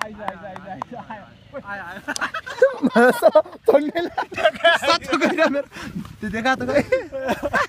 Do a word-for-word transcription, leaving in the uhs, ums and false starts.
चढ्ने ल सत्तो गइरा मेरो त्यो देखा त गइ